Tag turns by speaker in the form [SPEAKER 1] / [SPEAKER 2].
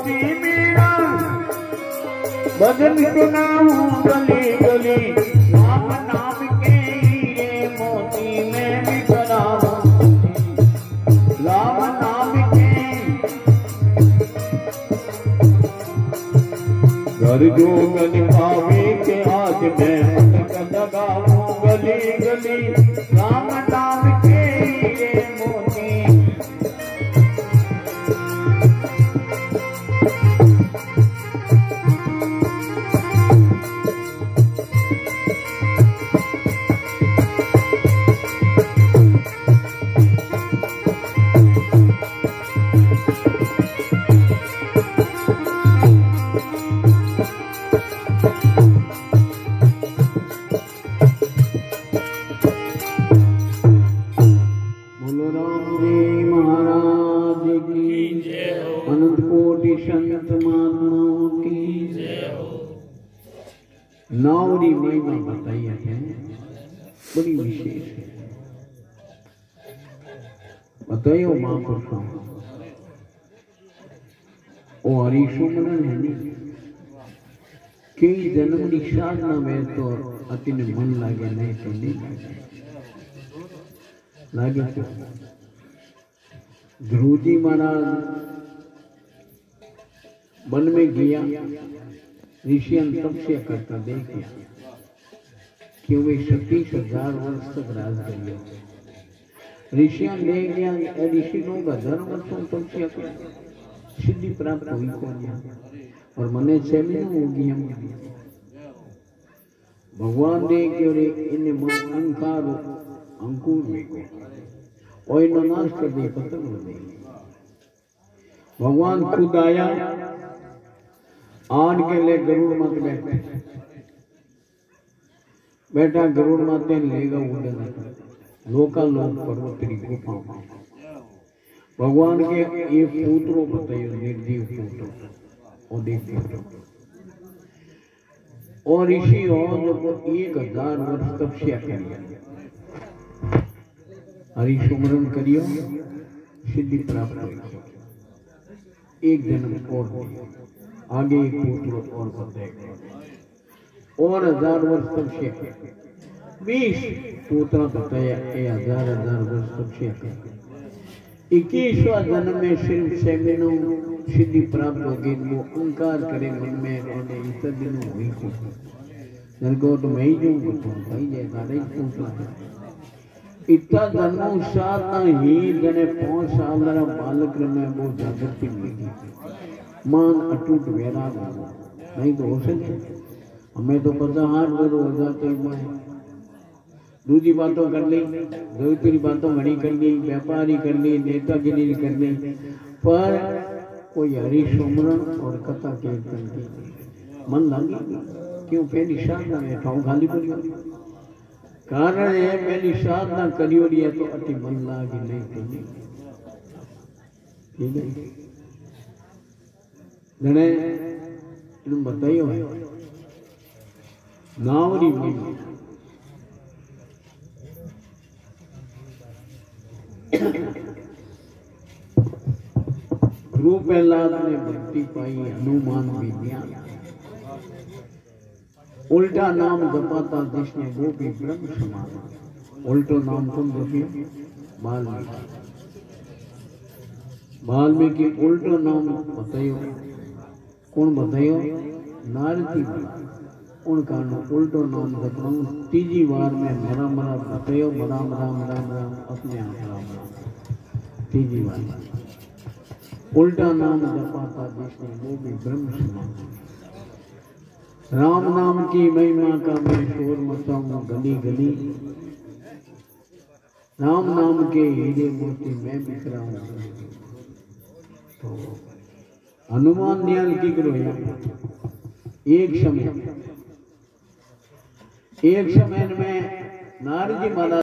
[SPEAKER 1] मोती मेरा बदन सुनाऊं गली गली राम नाम के हीरे मोती मैं भी बनाऊं राम नाम के घर जो गल पावे के आज मैं लगाऊं गली गली राम नाम के हीरे मोती अनंत कोटि संत महात्माओं की जय हो। नावरी महिमा बताई है बड़ी विशेष है। बताइयो महापुरुषों ओ हरिशुमरन है नहीं कई जन्म की साधना में तो अति मन लागे नहीं तो नहीं लागे तो ध्रुव जी महाराज वन में गया ऋषियन तपस्या करता देखा कि वे 36,000 वर्ष तक राज कर लिया। ऋषियन ले गया ऋषि लोग 1000 वर्षों तपस्या कर सिद्धि प्राप्त हुई को और मने 6 महीने हो गया। भगवान ने इन अहंकार अंकुर में को और इन्हों नाश कर दिया खत्म हो गई। भगवान खुद आया आन के लिए गरुड़ मत बैठा गरुड़ माते लेगा उड़ना लोका लोक पर्वतरी गुफा भगवान के ये पुत्रों बताइए निर्जीव पुत्र और देव और ऋषि और 1000 वर्ष तपस्या करिए हरिशुमरन करियो सिद्धि प्राप्त होगी। एक जन्म और आगे एक पुत्र और बताएगा और 1000 वर्ष तपस्या 20 पुत्र बताया 1000 वर्ष तपस्या 21वां जन्म में सिर्फ 6 महीनों सिद्धि प्राप्त होगी। वो अहंकार करे मन में और इस दिनों हुई को जनको तो मैं ही जो भाई जैसा नहीं पूछना इतना जन्मों साथ ही जने 5 साल बालक में वो जागृति मिली मान अटूट वैराग नहीं तो हो सके हमें तो पता हाथ बदो हो जाते मैं दूसरी बातों कर ली दूसरी बातों घड़ी कर ली व्यापारी कर ली नेतागिरी कर ली पर कोई हरिशुमरन और कथा कीर्तन की मन लगी क्यों पहली साधना में ठाऊ खाली पड़ी कारण है पहली साधना करियो दिया तो अति मन लागी नहीं तो नहीं ठीक है घने तुम बताइयो है नावरी महिमा गुरु प्रहलाद ने भक्ति पाई हनुमान विज्ञान उल्टा नाम जपाता जिसने वो भी ब्रह्म समान उल्टो नाम तुम जपियो वाल्मीकि उल्टो नाम बतायो कौन बतायो नारद जी उनका उल्टो नाम जपाऊं तीजी बार में मरा मरा बतायो राम राम राम राम अपने आप राम राम तीजी बार उल्टा नाम जपाता जिसने वो भी ब्रह्म समान राम नाम की महिमा का मैं शोर मचाऊं गली गली राम नाम के हीरे मोती मैं बिखराऊं तो हनुमान दयाल की करो एक समय में नारद जी महाराज